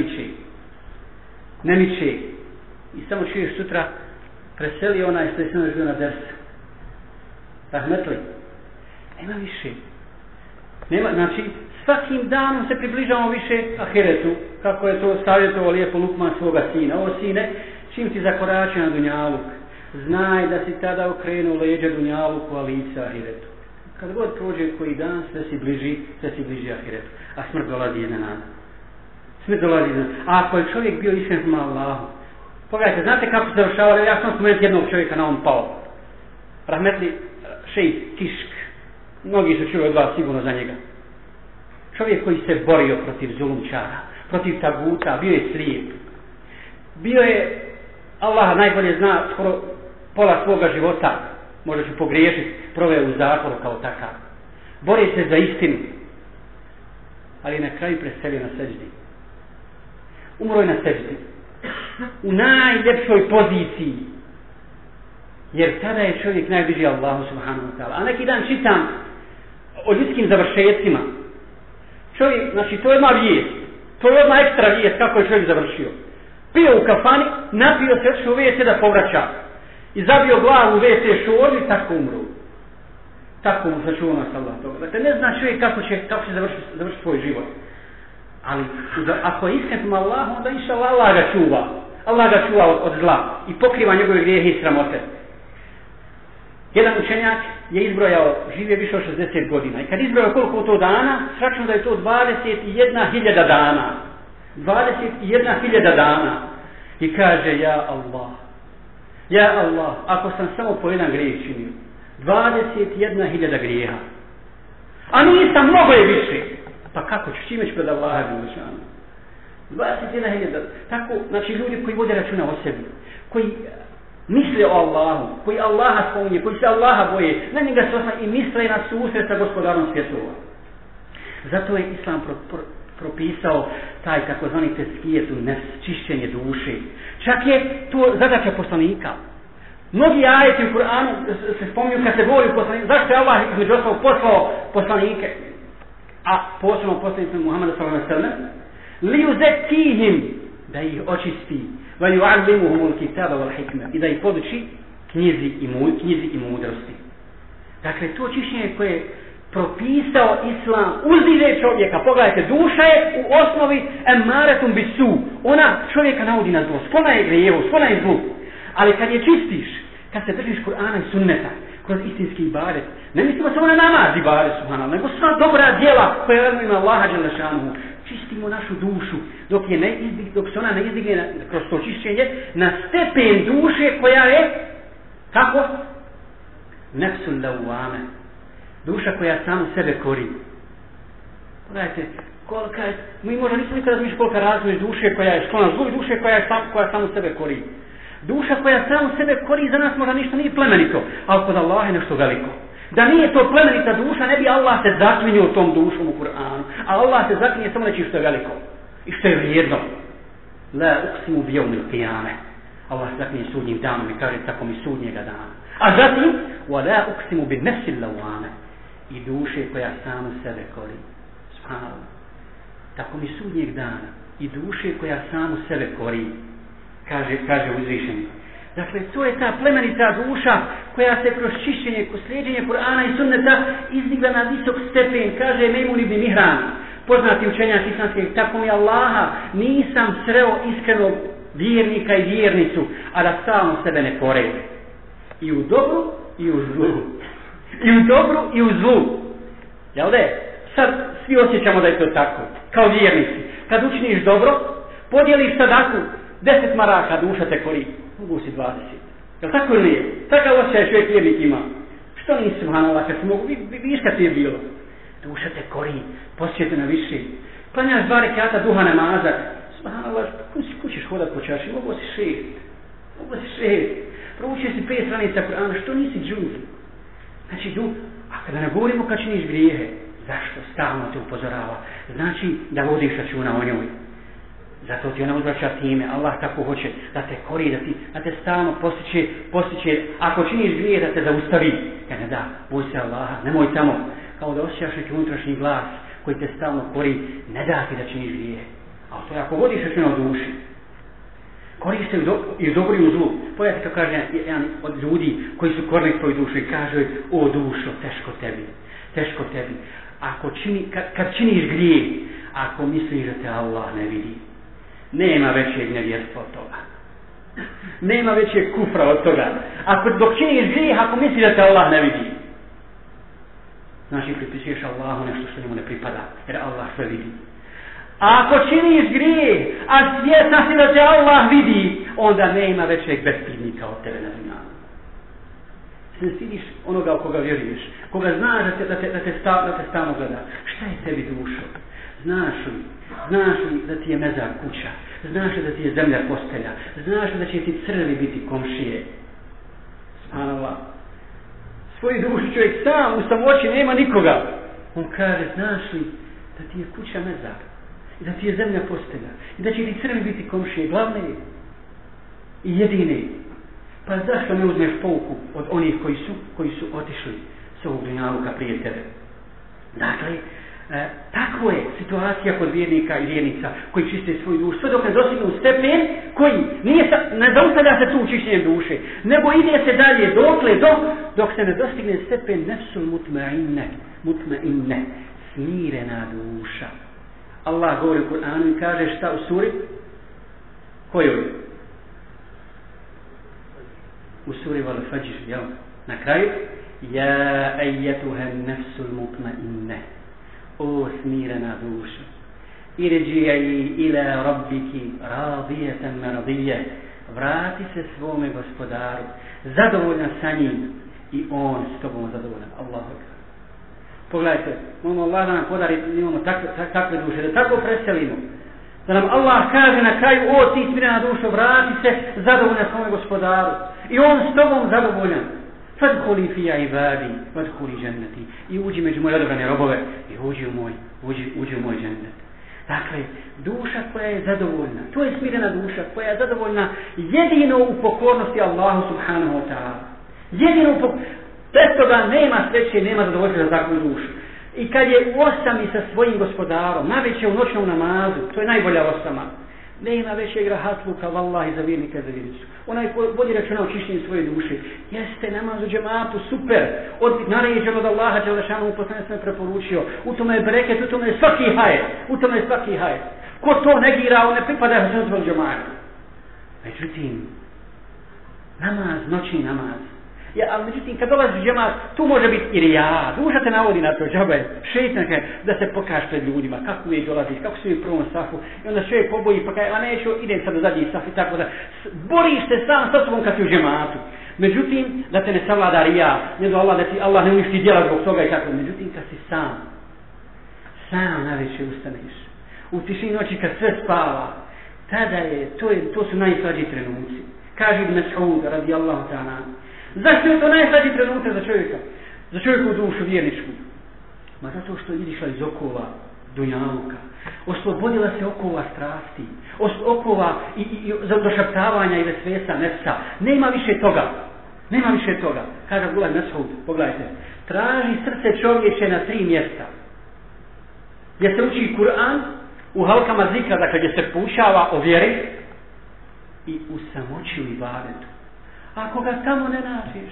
ne miče. I samo čuješ sutra preseli onaj što je sve živio na dersu. Rahmetli. Nema više. Znači, svakim danom se približavamo više ahiretu, kako je to savjetovao lijepo Lukman svoga sina. Ovo sine, čim ti zakorači na dunjaluk, znaj da si tada okrenuo leđa dunjaluku, a lica ahiretu. Kad god prođe koji dan, sve si bliži ahiretu. A smrt dolazi iznenada. A ako je čovjek bio iskren prema Allahu, pogledajte, znate kako se završavali, ja sam spomenuti jednog čovjeka na on pao. Rahmetli šejh Kišk. Mnogi su čuli od vas sigurno za njega. Čovjek koji se borio protiv zulumčara, protiv taguta, bio je slijep. Bio je, Allah najbolje zna, skoro pola svoga života, možda ću pogriješiti, proveo u zatvoru kao takav. Bori se za istinu, ali na kraju preselio na seždi. Umro je na seždi. U najljepšoj poziciji. Jer tada je čovjek najbliži Allahu subhanahu wa ta'ala. A neki dan čitam o ljudskim završecima. Čovjek, znači to je odmah vijest. To je odmah ekstra vijest kako je čovjek završio. Pio u kafani, napio se, odšao u WC da povraća. I zabio glavu u WC šolju i tako umru. Tako mu sačuva nas Allah toga. Dakle, ne zna čovjek kako će završiti svoj život. Ali ako je iskren prema Allahu, onda inša Allah ga čuva. Allah ga čuva od zla i pokriva njegove grijehe i sramote. Jedan učenjak je izbrojao, živio više od 60 godina. I kad izbrojao koliko to dana, sračunao da je to 21.000 dana. 21.000 dana. I kaže, ja Allah, ako sam samo po jedan grijeh činio, 21.000 grijeha. A nisam, mnogo je više. Pa kako ću, čime ću pred Allaha Đelešanu? 21.000. Tako, znači ljudi koji vode računa o sebi, koji misle o Allahu, koji Allaha spominje, koji se Allaha boje, na njega se osna i misle na susret sa gospodarom svjetova. Zato je Islam propisao taj takozvani teskijetu nefs, čišćenje duše. Čak je to zadaća poslanika. Mnogi ajeti u Kur'anu se spominju kad se govori o poslaniku. Zašto je Allah između ostalog poslao poslanike? A posebno poslanicom Muhammeda sallallahu alejhi ve sellem li yuzakihim, da ih očisti, wa yu'allimuhum al-kitaba wal hikma, i da ih poduči knjizi i mudrosti. Dakle, to čišćenje koje je propisao Islam uzdiže čovjeka. Pogledajte, duša je u osnovi emaretum bisu. Ona čovjeka navodi na zlo. Sklona je grijevu, sklona je zlu. Ali kad je čistiš, kad se držiš Kur'ana i sunneta, kroz istinski ibadet, ne mislimo samo na namaz ibadet, subhanallah, nego sva dobra djela koja ima Allaha Đelešanuhu. Čistimo našu dušu dok se ona ne izdigne kroz to čišćenje na stepen duše koja je kako? Nefsul lawame. Duša koja samu sebe kori. Pogledajte, kolika je, mi možda nismo nikada razmišljati kolika razvoje duše koja je sklona zlu i duše koja samu sebe kori. Duša koja samu sebe kori za nas možda ništa nije plemenito, ali kod Allaha je nešto veliko. Da nije to plemenita duša, ne bi Allah se zaklinio tom dušom u Kur'anu. A Allah se zaklinje samo nečim što je veliko i što je vrijedno. La uqsimu bi yawmil qiyame. Allah se zaklinje sudnjim danom i kaže tako mi sudnjega dana. A zatim wa la uqsimu bi nafsil lawame, i duše koja samu sebe kori. Subhanallah. Tako mi sudnjeg dana i duše koja samu sebe kori. Kaže uzvišeni. Dakle, to je ta plemenita duša koja se kroz čišćenje, kroz slijedjenje Kur'ana i sunneta izdigla na visok stepen. Kaže Mejmun ibn Mihran, poznati učenjak islamski, tako mi Allaha nisam sreo iskrenog vjernika i vjernicu, a da stalno sebe ne kore. I u dobru i u zlu. I u dobru i u zlu. Jel da je? Sad svi osjećamo da je to tako. Kao vjernici. Kad učiniš dobro, podijeliš sadaku, 10 maraka, duša te kori. Mogu si 20. Jel tako ili nije? Takav osjećaj čovjek vjernik ima. Što nisi, subhanallah, kad si mogu, vidiš kad ti je bilo. Duša te kori, posjećate na više. Klanjaš 2 rekata duha namaza. Subhanallah, kućiš hodat po čaši, mogu si 6. Proučio si 5 stranica Kur'ana, što nisi džuz? Znači, a kada ne govorimo kad činiš grijehe, zašto stalno te upozorava? Znači da vodiš računa o njoj. Zato ti ona uzvraća time. Allah tako hoće da te kori, da te stalno postiče. Ako činiš grije, da te zaustavi. Ja ne da, boj se Allaha, nemoj tamo. Kao da osjećaš neki unutrašnji glas koji te stalno kori, ne da ti da činiš grije. A to je ako vodiš računa o duši. Koriš se i u dobru i u zlu. Pogledajte kako kaže jedan od ljudi koji su korili svoju dušu i kaže: o dušo, teško tebi. Kad činiš grije, ako misliš da te Allah ne vidi, nema većeg nevjerstva od toga. Nema većeg kufra od toga. Dok činiš grijeh, ako misliš da te Allah ne vidi, znači pripisuješ Allahu nešto što njemu ne pripada, jer Allah sve vidi. A ako činiš grijeh, a svjesna si da te Allah vidi, onda nema većeg bestidnika od tebe na dunjalu. Se ne stidiš onoga u koga vjeruješ, koga znaš da te stalno gleda. Šta je tebi dušo? Znaš li da ti je mezar kuća? Znaš li da ti je zemlja postelja? Znaš li da će ti crvi biti komšije? Subhanallah. Svoju dušu čovjek sam u samoći nema nikoga. On kaže: znaš li da ti je kuća mezar? I da ti je zemlja postelja? I da će ti crvi biti komšije? Glavne i jedine. Pa zašto ne uzmeš pouku od onih koji su otišli s ovog dunjaluka prije tebe? Dakle, takva je situacija kod vjernika i vjernica koji čiste svoju dušu. Sve dok ne dostignu stepen koji ne zaustavlja se tu čišćenjem duše, nego ide se dalje dok se ne dostigne stepen nefsul mutmainne, smirena duša. Allah govori u Kur'anu i kaže šta u suri? Kojoj? U suri Val Fajr, jel? Na kraju, ja ejetuha nefsul mutmainne, o smirena duša, irđijai ila rabbiki radijetan maradije, vrati se svome gospodaru, zadovoljan sa njim i on s tobom zadovoljan. Allahu ekber. Pogledajte, molimo Allah da nam podari, imamo takve duše, da tako preselimo. Da nam Allah kaže na kraju, o ti smirena dušo, vrati se zadovoljan svome gospodaru i on s tobom zadovoljan. Fadkhuli fi ibadi, fadkhuli jannati. I uđi među moje odabrane robove i uđi u moj džennet. Dakle, duša koja je zadovoljna, to je smirena duša koja je zadovoljna jedino u pokornosti Allahu subhanahu wa ta'ala. Jedino u pokornosti. Bez toga nema sreće, nema zadovoljstva za takvu dušu. I kad je u osami sa svojim gospodarom, navečer u noćnom namazu, to je najbolja osama. Nema većeg rahatluka, vallahi, za vjernika i za vjernicu. Onaj ko vodi računa o čišćenju svoje duše, jeste namaz u džematu, super, naređeno od Allaha, Đelešanu mu poslanik sam preporučio, u tome je bereket, u tome je svaki hajer, Ko to negira, on ne pripada u džematu. Međutim, namaz, noćni namaz, ali međutim, kad dolazi u džemat, tu može biti i rija, duša te navodi na to, džabe, šeitan da se pokaže pred ljudima, kako uvijek dolaziš, kako si u prvom safu, i onda čovjek poboji, pa kaže, a neću, idem sad u zadnji saf i tako da, boriš se sam sa sobom kad si u džematu. Međutim, da te ne savlada rija, ne do Allah, da ti Allah ne uništi djela zbog toga i tako, međutim, kad si sam navečer ustaneš, u tišini noći kad sve spava, tada to su najslađi trenuci. Kaže Ibn Mas'ud, radijallahu ta'ala, zašto je to najslađi trenutak za čovjeka? Za čovjeku dušu vjerničku. Ma zato što je izišla iz okova dunjaluka. Oslobodila se okova strasti. Okova i došaptavanja i vesvesa nefsa. Nema više toga. Kaže Abdullah ibn Mas'ud, pogledajte. Traži srce čovječe na 3 mjesta. Gdje se uči Kur'an, u halkama zikra, dakle gdje se poučava o vjeri i u samoći u ibadetu. Ako ga tamo ne nađeš,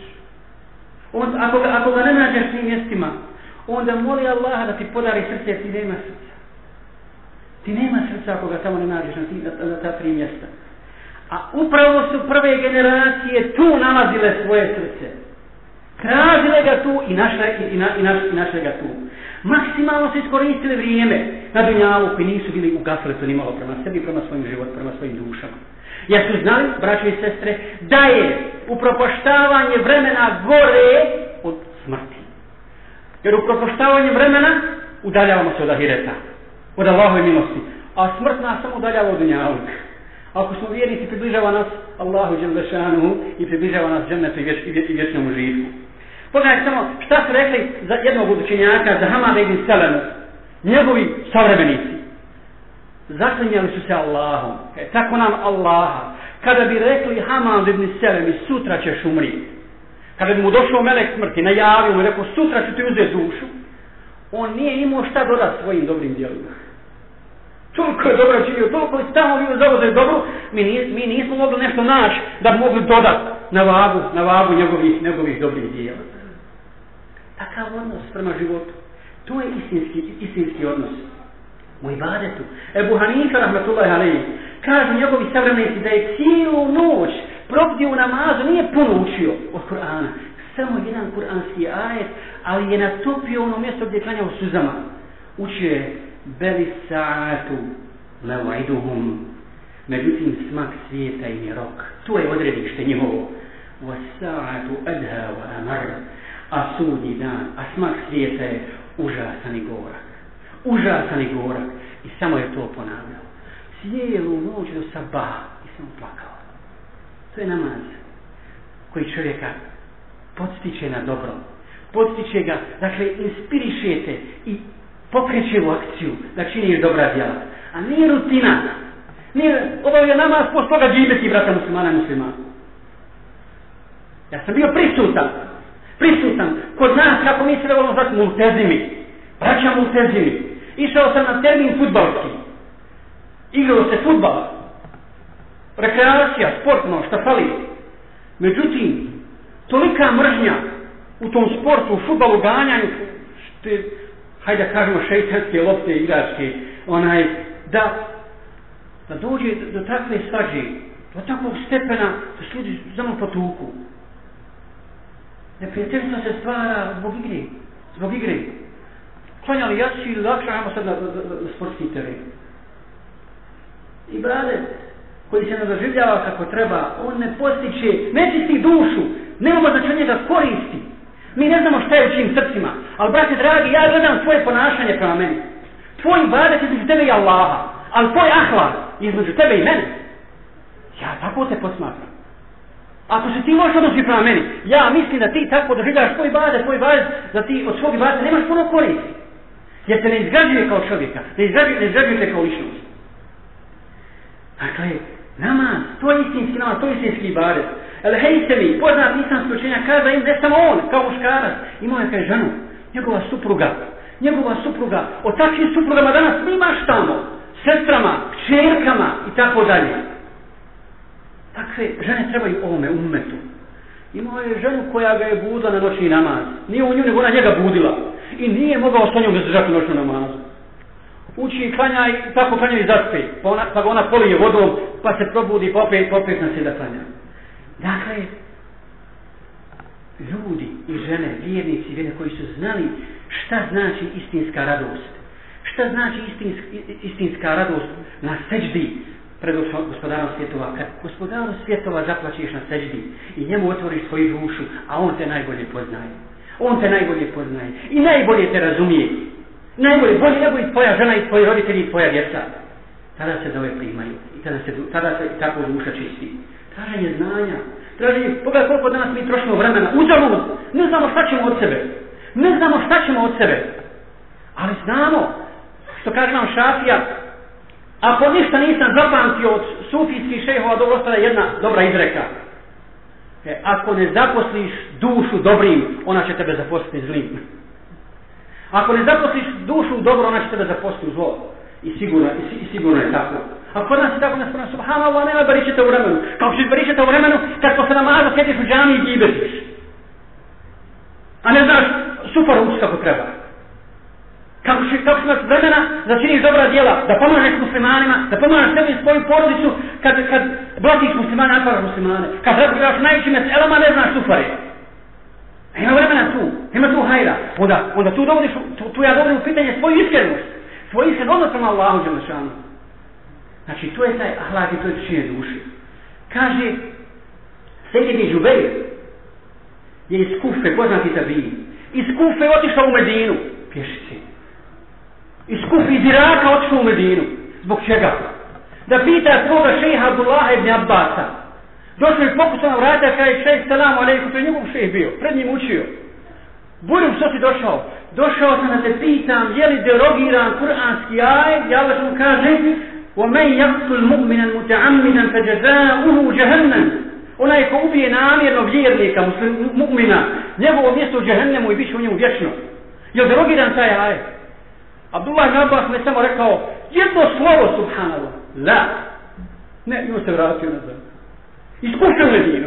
ako ga ne nađeš tim mjestima, onda moli Allaha da ti podari srce, jer ti nema srca. Ti nema srca ako ga tamo ne nađeš na ta 3 mjesta. A upravo su prve generacije tu nalazile svoje srce. Tražile ga tu i našle ga tu. Maksimalno su iskoristili vrijeme na dunjalu koji nisu bili u gafletu nimalo prema sebi, prema svojim životu, prema svojim dušama. Jer su znali, braćo i sestre, da je upropaštavanje vremena gore od smrti. Jer upropaštavanje vremena udaljavamo se od ahireta, od Allahove milosti. A smrt nas samo udaljava od dunjaluk. Ako smo vjernici, približava nas Allahu Đelešanuhu i približava nas džennetu i vječnom užitku. Pogledajte samo šta su rekli za jednog od učenjaka, za Hamada ibn Selemu, njegovi savremenici. Zaklinjali su se Allahom. Tako nam Allaha. Kada bi rekli Hamad ibn Selem, sutra ćeš umriti. Kada bi mu došao melek smrti, najavio mu i rekao, sutra ću ti uzeti dušu, on nije imao šta dodati svojim dobrim djelima. Toliko je dobro činio, toliko je tamo bio zauzeti dobro, mi nismo mogli nešto naći da bi mogli dodati na vagu njegovih dobrih djela. Takav odnos prema životu, to je istinski odnos. U ibadetu. Ebu Hanifa, rahmatullahi alejhi, kažu njegovi savremenici da je cijelu noć probdio u namazu, nije puno učio od Kur'ana, samo jedan kuranski ajet, ali je natopio ono mjesto gdje je klanjao suzama. Učio je beli sa'atu mev'iduhum, međutim smak svijeta im je rok. To je odredište njihovo. Wa sa'atu adha wa amar, a sudnji dan, a smak svijeta je užasan i gorak. I samo je to ponavljao. Cijelu noć do sabaha i samo plakao. To je namaz koji čovjeka podstiče na dobro. Podstiče ga, dakle, inspirišete i pokreće u akciju da činiš dobra djela. A nije rutina. Obavlja namaz poslije toga džibeti, brata muslimana. Ja sam bio prisutan. Kod nas, kako mi se da volimo zvati, multezimi. Braća multezimi. Išao sam na termin fudbalski. Igrao se fudbal. Rekreacija, sportno, šta fali. Međutim, tolika mržnja u tom sportu, u fudbalu, ganjanju, hajde da kažemo šeitanske lopte igračke, da dođe do takve svađe, do takvog stepena da se ljudi samo potuku. Neprijateljstvo se stvara zbog igre. Klanjali jaci ili lakše, ajmo sad na sportski teren. Ibadet koji se ne doživljava kako treba, on ne postiče, ne čisti dušu, nemamo znači njega koristi. Mi ne znamo šta je u čijim srcima, ali brate dragi, ja gledam tvoje ponašanje prema meni. Tvoj ibadet između tebe i Allaha, ali tvoj ahlak između tebe i mene. Ja tako te posmatram. Ako se ti možeš odnositi prema meni, ja mislim da ti tako doživljavaš tvoj ibadet, da ti od svog ibadeta nemaš puno koristi. Jer te ne izgrađuje kao čovjeka, ne izgrađuje te kao ličnost. Dakle, namaz, to je istinski namaz, to je istinski ibadet. El Hejtemi, poznat islamski učenjak, kaže im ne samo on, kao muškarac, imao je kaj ženu, njegova supruga, o takvim suprugama danas mi maštamo, sestrama, kćerkama i tako dalje. Takve žene trebaju ovome ummetu. Imao je ženu koja ga je budila na noćni namaz. Nije u nju, nego ona njega budila. I nije mogao s njom izdržati noćnu namazu. Uči i klanja i tako klanja i zaspe. Pa ga ona polije vodom, pa se probudi, pa opet na se da klanja. Dakle, ljudi i žene, vjernici koji su znali šta znači istinska radost. Šta znači istinska radost na seđdi pred gospodarom svjetova. Kad gospodarom svjetova zaplaćeš na seđdi i njemu otvoriš svoju dušu, a on te najbolje poznaje. I najbolje te razumije. Bolje nego i tvoja žena i tvoji roditelji i tvoja djeca. Tada se dove primaju i tada se tako duša čisti. Traženje znanja. Pogledaj koliko danas mi trošimo vremena. Uzalud. Ne znamo šta ćemo od sebe. Ali znamo, što kaže nam Šafija, ako ništa nisam zapamtio od sufijskih šejhova, dobro ostala jedna dobra izreka. Ako ne zaposliš dušu dobrim, ona će tebe zaposliti zlim. Ako ne zaposliš dušu dobro, ona će tebe zaposliti u zlo. I sigurno je tako. A kod nas je tako naspomenu, subhanallah, nema baričeta u vremenu. Kao što baričeta u vremenu, kad posle namaza sjediš u džami i gibesiš. A ne znaš super uči kako treba. Kako će imaš vremena da činiš dobra djela, da pomažeš muslimanima, da pomažeš sebi i svoju porodicu, kad blatiš muslimane, natvaraš muslimane. Kad razgledaš najvećim meselama, ne znaš sufare. Nema vremena tu, nema tu hajra. Onda tu ja dovodim u pitanje svoju iskrenost. Svoj iskren odnos prema Allahu dželešanu. Znači, to je taj ahlak i to je činjenje duše. Kaže, Sejid ibn Džubeir je iz Kufe, poznati tabiji. Iz Kufe je otišao u Medinu, pješici. Iz Kufe, iz Iraka otišao u Medinu. Zbog čega? Da pita svoga šejha Abdullaha ibn Abbasa. Došao je pokusao na vrata, kaže šejh, salamu alejkum, to je njegov šejh bio, pred njim učio. Budim, što si došao? Došao sam da te pitam, je li derogiran kuranski ajet, i Allah mu kaže, وَمَنْ يَقْتُلْ مُؤْمِنًا مُتَعَمِّدًا فَجَزَاؤُهُ جَهَنَّمُ. Onaj ko ubije namjerno vjernika, mu'mina, njegovo mjesto u džehennemu i bit će u njemu vječno. Je li derogiran taj ajet? Abdullah ibn Abbas mi je samo rekao, jedno slovo, subhanallah. La. Ne, imao se vratio nazad. Ispušao Medinu.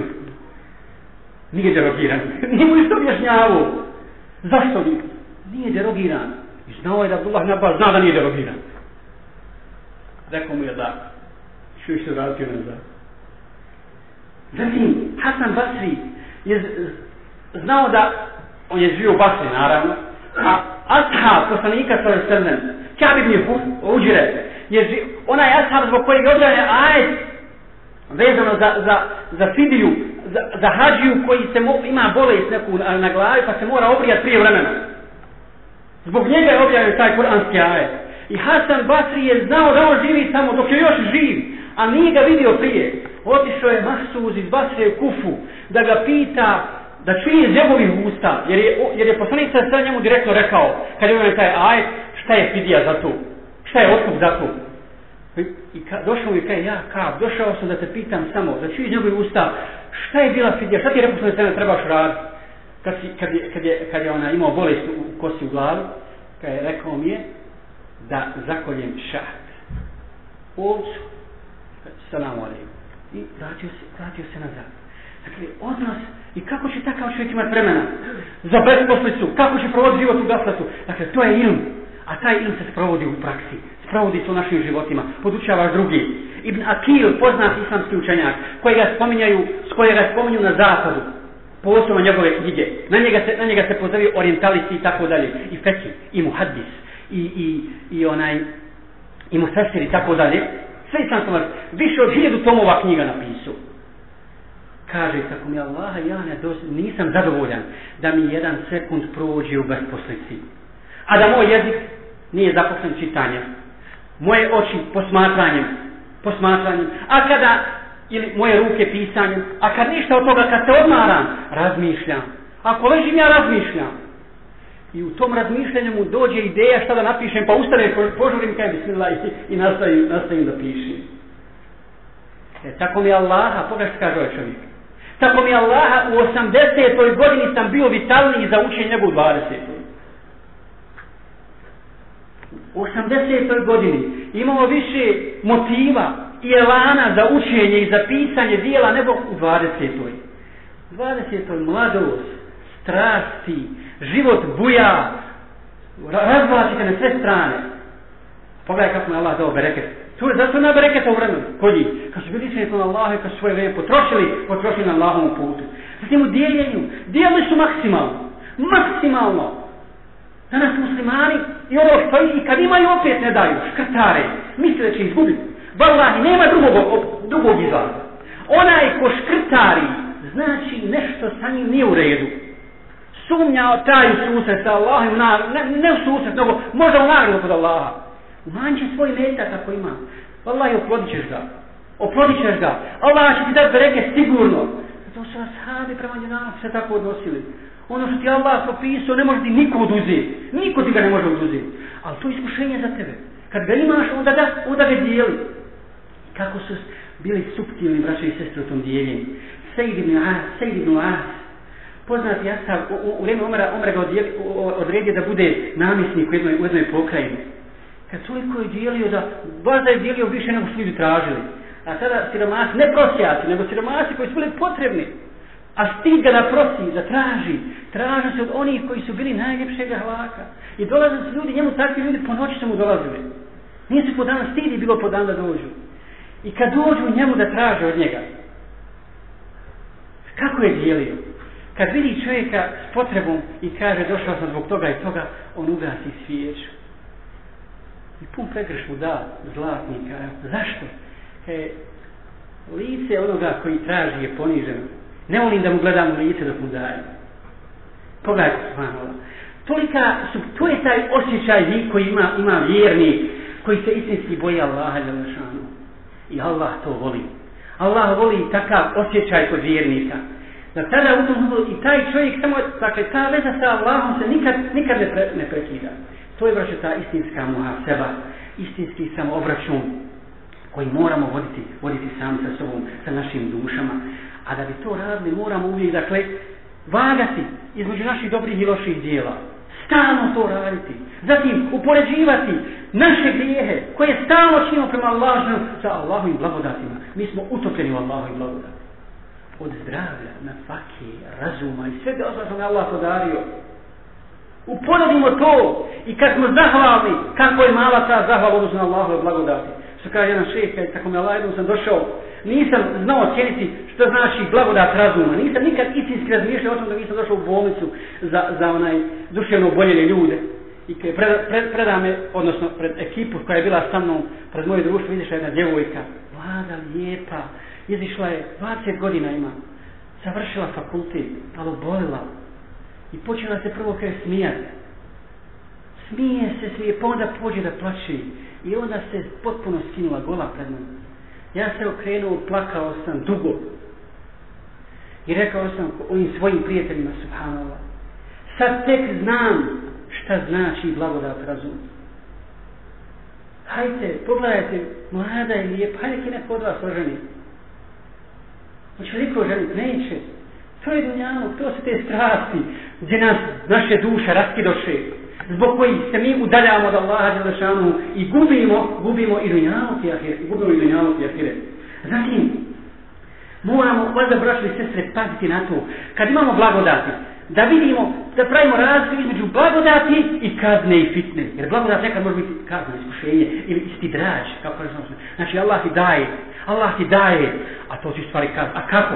Nije derogiran. Nije mu isto objašnjavao. Zašto nije derogiran? I znao je da Abdullah ibn Abbas zna da nije derogiran. Rekao mu je da. Što se vratio nazad. Zatim, Hasan Basri je znao da, on je živio u Basri naravno, a ashab poslanika sallallahu alejhi ve sellem, Ka'b ibn Ujre, onaj ashab zbog kojeg je objavljen ajet vezano za fidiju, za hađiju koji ima bolest neku na glavi pa se mora obrijati prije vremena. Zbog njega je objavljen taj kuranski ajet. I Hasan Basri je znao da on živi tamo dok je još živ, a nije ga vidio prije. Otišao je Mahsuz iz Basre u Kufu da ga pita, da čuje iz njegovih usta, jer je poslanik sa njemu direktno rekao, kad je taj ajet, šta je fidija za to, šta je otkup za to. I došao mi kaj, ja Ka'b, došao sam da te pitam samo, da čuje iz njegovih usta, šta je bila fidija, šta ti je rekao sam da trebaš raditi, kad je ona imao bolest u kosi u glavi, kad je rekao mi je, da zakoljem šahat, ovcu, salamu alejkum, i vratio se nazad. Dakle, odnos, i kako će takav čovjek imati vremena za besposlicu, kako će provoditi život u gafletu. Dakle, to je ilm, a taj ilm se sprovodi u praksi, sprovodi se u našim životima, podučavaš drugi. Ibn Akil, poznat islamski učenjak, s kojega spominju na zapadu, posebno njegove knjige. Na njega se pozove orientalisti i tako dalje. I feki, i muhaddis, i mufesir i tako dalje. Sve islamsko mrtvo. Više od 1000 tomova knjiga napisao. Kaže, tako mi Allaha, ja nisam zadovoljan da mi 1 sekund prođe u besposlici. A da moj jezik nije zaposlen čitanjem. Moje oči posmatranjem. A kada, ili moje ruke pisanjem. A kad ništa od toga, kad se odmaram, razmišljam. Ako ležim, ja razmišljam. I u tom razmišljanju mu dođe ideja šta da napišem, pa ustanem, požurim kaj bismillah i nastavim da pišem. Tako mi Allaha, pogledaj što kaže ovaj čovjek. Tako mi Allaha, u 80. godini sam bio vitalniji za učenje nego u 20. U 80. godini imamo više motiva i elana za učenje i za pisanje dijela nego u 20. 20. mladost, strasti, život buja, razvlačite na sve strane. Pogledaj kako mi Allah dao bereket. Zato ima bereketa u vremenu kod njih. Kad su bili iskreni kod Allaha i kad su svoje vreme potrošili na Allahovom putu. Zatim u dijelili su maksimalno. Danas muslimani i ovo što i kad imaju opet ne daju, škrtare, misle da će izgubiti. Wallahi, nema drugog izlaza. Onaj ko škrtari, znači nešto sa njim nije u redu. Sumnja taj susret sa Allahom, ne u susret, nego možda u nagradu kod Allaha. Umanji će svoj metak ako ima. Wallahi, oplodit ćeš ga. Allah će ti dati bereke sigurno. Zato su ashabi prema njima se tako odnosili. Ono što ti Allah propisao ne može ti niko oduzeti. Niko ti ga ne može oduzeti. Ali to je iskušenje za tebe. Kad ga imaš, onda ga dijeli. Kako su bili suptilni braće i sestre u tom dijeljenju. Sejid ibn As, poznati ashab, u vrijeme Omera ga odredio da bude namjesnik u jednoj pokrajini. Kad toliko je dijelio baš da je dijelio više nego što ljudi tražili. A tada siromasi, ne prosjaci, nego siromasi koji su bili potrebni. A stid ga da prosi, da traže se od onih koji su bili najljepšeg ahlaka. I dolaze su ljudi, njemu takvi ljudi po noći su mu dolazili. Nisu po dana, stid je bilo po dan da dođu. I kad dođu njemu da traže od njega, kako je dijelio? Kad vidi čovjeka s potrebom i kaže došao sam zbog toga i toga, on ugasi svijeću. I pun pregrš mu da zlatnika. Zašto? Lice onoga koji traži je poniženo. Ne volim da mu gledam u lice dok mu daje. Pogledajte, subhanallah. To je taj osjećaj koji ima vjernik, koji se istinski boji Allaha dželešanu. I Allah to voli. Allah voli takav osjećaj kod vjernika. Da tada u tom i taj čovjek samo, dakle, ta veza sa Allahom se nikad ne prekida. To je vraća ta istinska muhaseba, istinski samoobračun koji moramo voditi sami sa sobom, sa našim dušama. A da bi to radili, moramo uvijek, dakle, vagati između naših dobrih i loših dijela. Stalno to raditi. Zatim, upoređivati naše grijehe koje stalno činimo prema Allahu sa Allahovim blagodatima. Mi smo utopljeni u Allahovim blagodatima. Od zdravlja, nafake, razuma i svega što nam Allah podario. Uporedimo to i kad smo zahvalni, kako je mala ta zahvala odnosno na Allahove blagodati. Što kaže jedan šejh, tako mi Allah jednom sam došao, nisam znao cijeniti što znači blagodat razuma. Nisam nikad istinski razmišljao o tom da nisam došao u bolnicu za onaj duševno oboljele ljude. I preda me, odnosno pred ekipu koja je bila sa mnom, pred moje društvo, izišla jedna djevojka, mlada, lijepa, izišla je, 20 godina ima, završila fakultet, ali obolila. I počela se prvo kaj smijati. Smije se, pa onda pođe da plače. I onda se potpuno skinula gola pred mnom. Ja se okrenuo, plakao sam dugo. I rekao sam ovim svojim prijateljima, subhanallah, sad tek znam šta znači blagodat razuma. Hajte, pogledajte, mlada je lijepa, hajde ki neko od vas oženi. Hoće li ko ženiti? Neće. To je dunjalog, to su te strasti gdje nas naše duše raskidoše, zbog kojih se mi udaljamo od Allaha dželešanu i gubimo i dunjalog i ahiret. Zatim, moramo, valjda braćo i sestre, paziti na to, kad imamo blagodati, da vidimo, da pravimo razliku između blagodati i kazne i fitne. Jer blagodat nekad može biti kazna, iskušenje ili istidraž, kako kažemo. Znači Allah ti daje, a to će stvari kazati. A kako?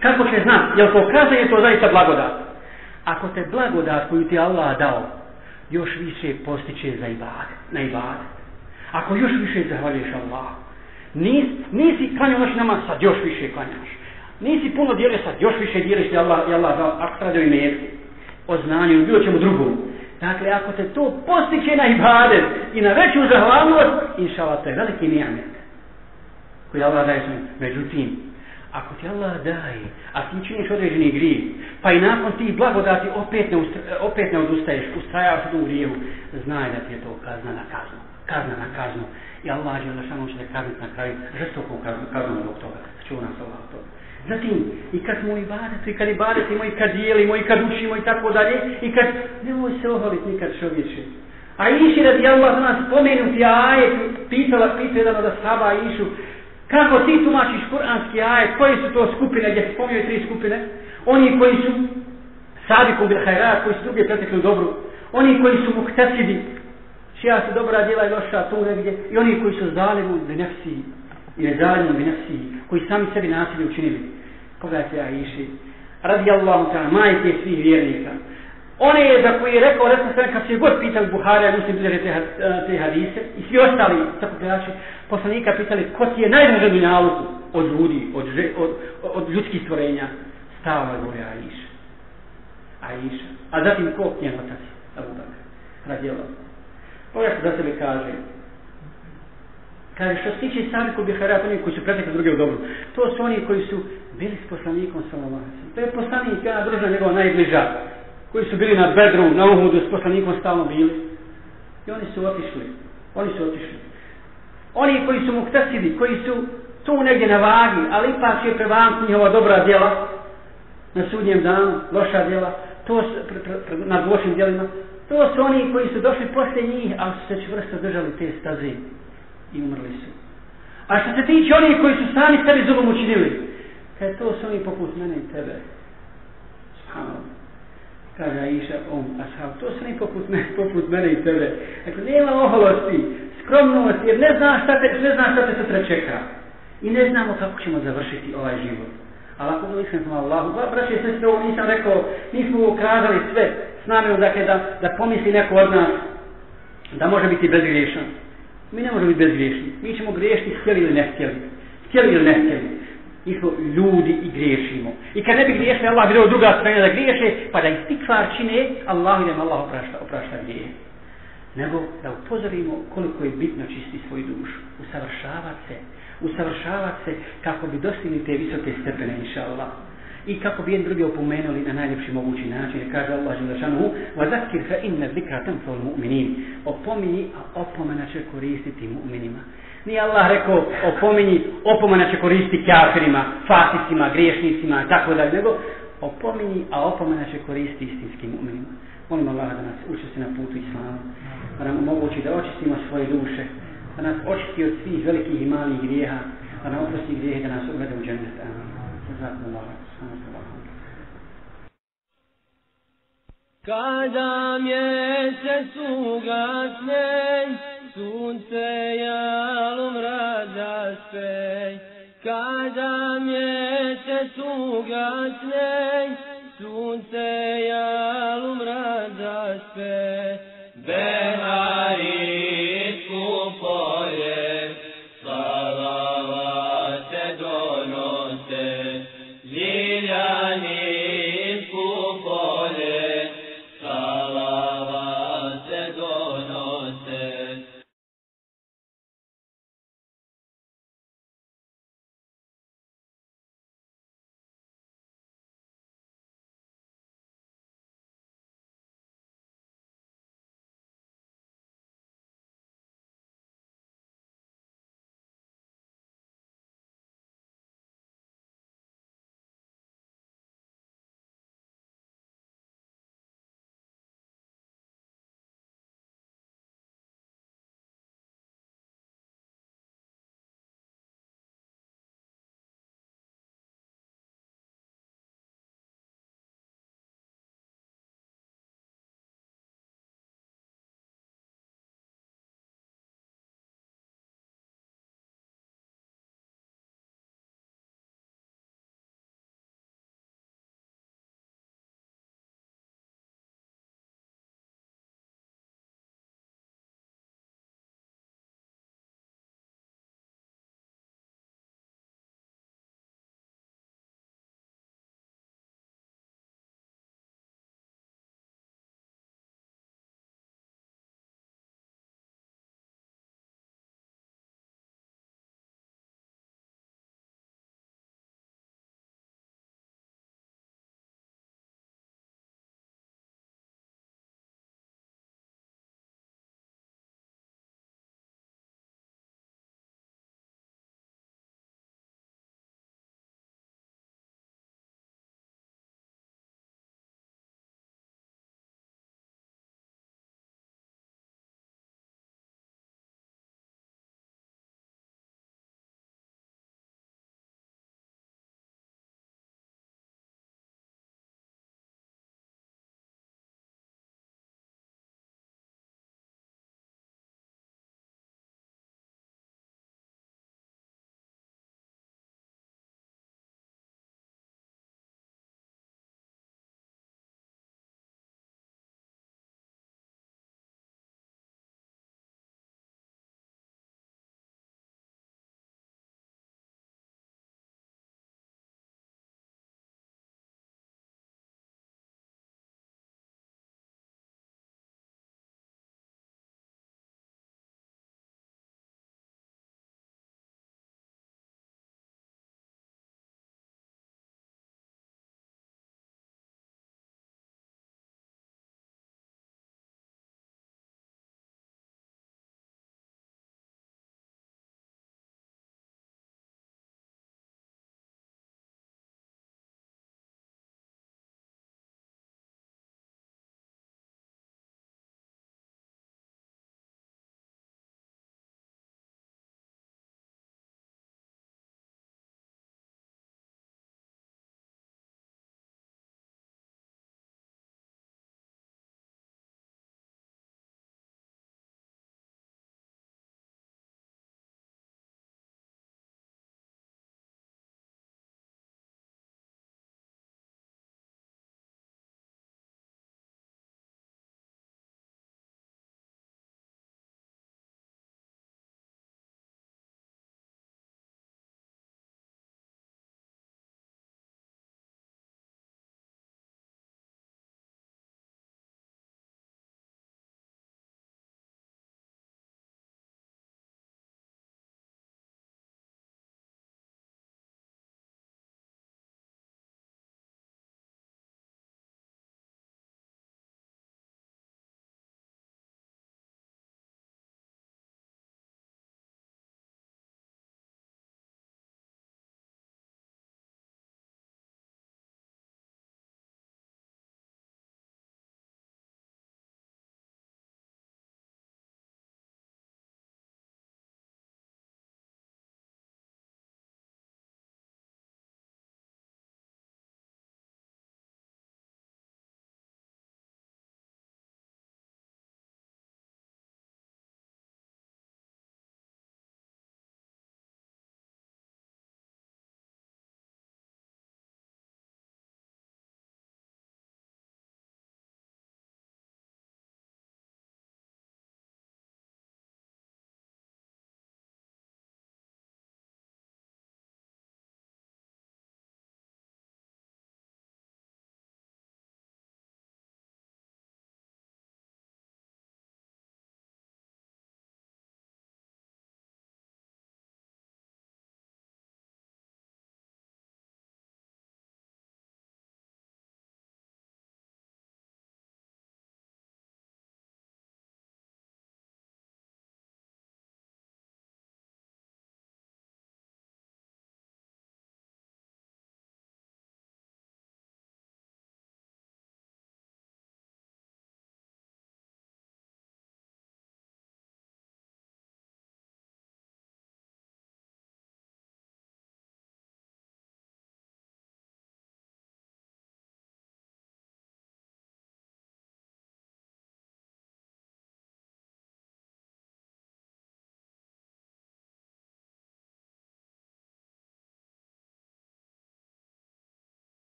Kako će znati? Jel to kazanje, to zaista blagodat? Ako te blagodat koju ti Allah dao, još više postiče na ibadet. Ako još više zahvaljuješ Allah. Nisi klanjao noć namaz, sad još više klanjaš. Nisi puno dijelio, sad još više dijeliš i Allah dao, ako se radi o imetku, o znanju ili bilo čemu drugom. Dakle, ako te to postiče na ibadet i na veću zahvalnost, inšallah, to je veliki nijamet koji Allah daje svojim. Međutim, ako ti Allah daje, a ti činiš određeni grijeh, pa i nakon tih blagodati opet ne odustaješ, ustrajavaš u tom grijehu, znaj da ti je to kazna na kaznu. I Allah će te kazniti na kraju žestokom kaznom zbog toga. Čuva nas Allah toga. Zatim, i kad smo ibadetimo, i kad dijelimo, i kad učimo i tako dalje, i kad nemoj se oholiti nikad čovječe. A Iši radi Allah za nas spomenuti ajet, pitao jedan od ashaba Išu, kako ti tumačiš kuranski ajet, koje su to skupine, gdje se spominju 3 skupine, oni koji su sabikum bil hajrat, koji su druge pretekli u dobru, oni koji su muhtasidi, čija su dobra djela i loša tu negdje, i oni koji su zalimu binefsi, i nezalimu binefsi, koji sami sebi nasilje učinili. Pogledajte ja Iši, radi Allahu ta'ala, majke svih vjernika. One je za koji je rekao kad se god pitali Buharija, Muslim bilježe te hadise, i svi ostali sakupljači poslanika pitali ko ti je najdraži na dunjaluku od ljudi, od ljudskih stvorenja. Stava govori Aisha. A zatim ko? Njen otac, Abu Bakr, radi Allah. Pogledajte za sebe kaže što se tiče sabiku bil hajrat, oni koji su pretekli druge u dobru, to su oni koji su bili s poslanikom sallallahu alejhi ve sellem. To je poslanik, jedna družina njegova najbliža, koji su bili na Bedru, na Uhudu, s poslanikom stalno bili. I oni su otišli. Oni koji su muhtasidi, koji su tu negdje na vagi, ali ipak će prevagnuti njihova dobra djela na sudnjem danu, loša djela, to nad lošim djelima. To su oni koji su došli poslije njih, ali su se čvrsto držali te staze i umrli su. A što se tiče onih koji su sami sebi zulum učinili, kaj to su oni poput mene i tebe. Subhanallah. Kaže Aisha, ashab, to su oni poput mene i tebe. Dakle, nema oholosti, skromnosti, jer ne znaš šta te sutra čeka. I ne znamo kako ćemo završiti ovaj život. Ali ako bilo iskreno Allahu, braće i sestre, ovo nisam rekao, nismo ukazali sve s namjerom, dakle, da pomisli neko od nas da može biti bezgriješan. Mi ne možemo biti bezgriješni. Mi ćemo griješiti htjeli ili ne htjeli. Mi smo ljudi i griješimo. I kad ne bi griješili, Allah bi dao druga strana da griješe, pa da istikvar čine, Allah idem Allah oprašta grije. Nego da upozorimo koliko je bitno čisti svoju dušu. Usavršavati se kako bi dostigli te visoke stepene, inša Allah. I kako bi jedan drugi opomenuli na najljepši mogući način. Jer kaže Allah Želešanuhu, وَذَكِّرْ فَإِنَّ الذِّكْرَ تَنْفَعُ الْمُؤْمِنِينَ. Opominji, a opomena će koristiti mu'minima. Nije Allah rekao, opomena će koristiti kafirima, fasicima, griješnicima, tako dalje, nego opominji, a opomena će koristiti istinskim mu'minima. Molim Allah da nas učesti na putu Islama, da nam omogući da očistimo svoje duše, da nas očisti od svih velikih i malih grijeha, da nam oprosti grijehe, da nas uvede u džennet. Kada mjesec ugasne, sunce jalom razaspe. Kada mjesec ugasne, sunce jalom razaspe.